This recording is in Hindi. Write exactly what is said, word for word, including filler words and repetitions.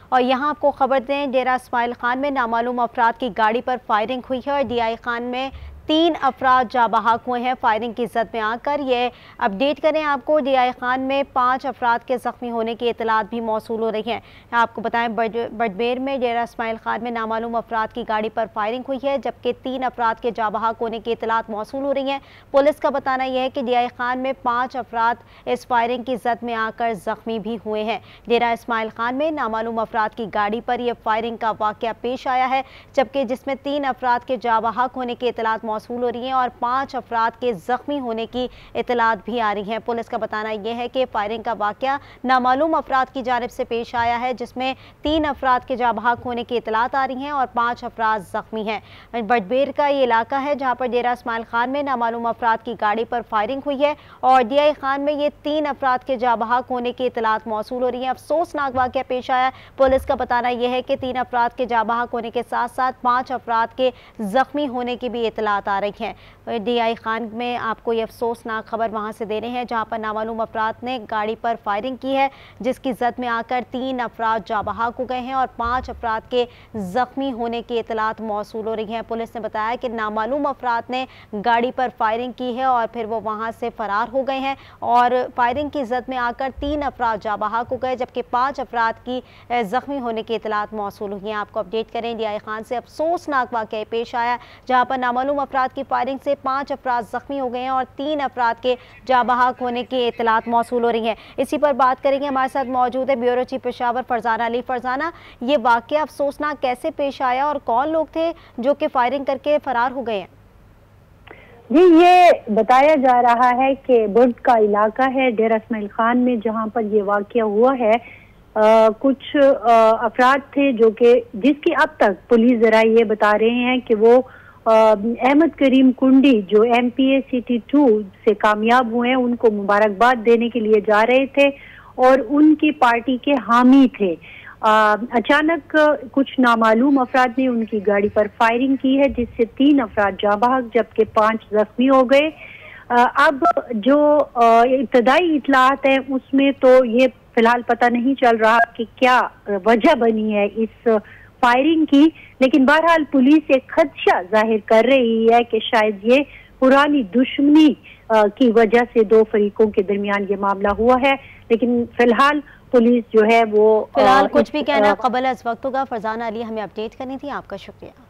और यहाँ आपको खबर दें, डेरा इस्माइल खान में नामालूम अफराद की गाड़ी पर फायरिंग हुई है और डीआई खान में तीन अफराद जा बहक हुए हैं फायरिंग की जद में आकर। ये अपडेट करें आपको, डीआई खान में पाँच अफराद के जख्मी होने की इतलात भी मौसूल हो रही हैं। आपको बताएं, बडमेर में डेरा इस्माइल खान में नामालूम अफराद की गाड़ी पर फायरिंग हुई है, जबकि तीन अफराद के जा बहक होने की इतलात मौसूल हो रही हैं। पुलिस का बताना यह है कि डीआई खान में पाँच अफराद इस फायरिंग की जद में आकर जख्मी भी हुए हैं। डेरा इस्माइल खान में नामालूम अफराद की गाड़ी पर यह फायरिंग का वाक़या पेश आया है, जबकि जिसमें तीन अफराद के जा बहक होने की इतलात मौसूल हो रही हैं और पांच अफराद के जख्मी होने की इतलात भी आ रही हैं। पुलिस का बताना यह है कि फायरिंग का वाकया नामालूम अफराद की जानिब से पेश आया है, जिसमें तीन अफराद के जा बहक होने की इतलात आ रही हैं और पांच अफराद जख्मी हैं। बडमेर का ये इलाका है जहां पर डेरा इस्माइल खान में नामालूम अफराद की गाड़ी पर फायरिंग हुई है और डीआई खान में ये तीन अफराद के जा बहक होने की इतलात मौसूल हो रही है। अफसोसनाक वाकया पेश आया। पुलिस का बताना यह है कि तीन अफराद के जा बहक होने के साथ साथ पांच अफराद के जख्मी होने की भी इतलात आ रही है। डीआई खान में आपको ये अफसोसनाक खबर वहां से दे रहे हैं जहां पर नामालूम अफराद ने गाड़ी पर फायरिंग की है, जिसकी जद में आकर तीन अफराद जा बहक हो गए हैं और पांच अफराद के जख्मी होने की इतलात मौसूल हो रही हैं। पुलिस ने बताया कि नामालूम अफराद ने गाड़ी पर फायरिंग की है और फिर वो वहां से फरार हो गए हैं और फायरिंग की जद में आकर तीन अफराद जा बहक हो गए, जबकि पांच अफराद की जख्मी होने की इतलात मौसूल हुई हैं। आपको अपडेट करें, डीआई खान से अफसोसनाक वाकया पेश आया जहां पर नामालूम अफराद की फायरिंग से पांच अफराद जख्मी हो गए हैं और तीन अफराद के जा बहक होने की इतलात मौसूल हो रही हैं। इसी पर बात करेंगे, हमारे साथ मौजूद है ब्यूरो चीफ पेशावर फरजाना अली। फरजाना, ये वाकया अफसोसनाक कैसे पेश आया और कौन लोग थे जो कि फायरिंग करके फरार हो गए हैं? जी, ये बताया जा रहा है कि बुर्द का इलाका है डेरा इस्माइल खान में जहां पर ये वाकया हुआ है। आ, कुछ आ, अफराद थे जो कि जिसकी अब तक पुलिस जरा ये बता रहे हैं कि वो अहमद करीम कुंडी जो M P A city two से कामयाब हुए हैं, उनको मुबारकबाद देने के लिए जा रहे थे और उनकी पार्टी के हामी थे। आ, अचानक कुछ नामालूम अफराद ने उनकी गाड़ी पर फायरिंग की है, जिससे तीन अफराद जाँ बहक जबकि पांच जख्मी हो गए। अब जो इब्तदाई इतलात है उसमें तो ये फिलहाल पता नहीं चल रहा कि क्या वजह बनी है इस फायरिंग की, लेकिन बहरहाल पुलिस एक खदशा जाहिर कर रही है कि शायद ये पुरानी दुश्मनी की वजह से दो फरीकों के दरमियान ये मामला हुआ है। लेकिन फिलहाल पुलिस जो है वो फिलहाल कुछ भी कहना कबल अज वक्त होगा। फरजाना अली हमें अपडेट करनी थी, आपका शुक्रिया।